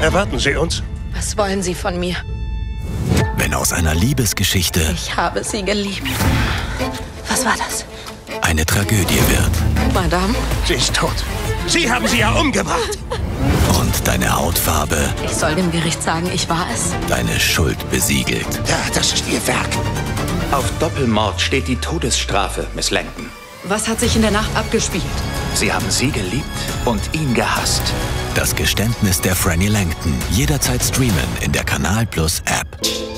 Erwarten Sie uns? Was wollen Sie von mir? Wenn aus einer Liebesgeschichte Ich habe Sie geliebt. Was war das? eine Tragödie wird Madame? Sie ist tot. Sie haben sie ja umgebracht. und deine Hautfarbe Ich soll dem Gericht sagen, ich war es. deine Schuld besiegelt. Ja, das ist Ihr Werk. Auf Doppelmord steht die Todesstrafe, Miss Langdon. Was hat sich in der Nacht abgespielt? Sie haben sie geliebt und ihn gehasst. Das Geständnis der Franny Langdon. Jederzeit streamen in der Kanal Plus App.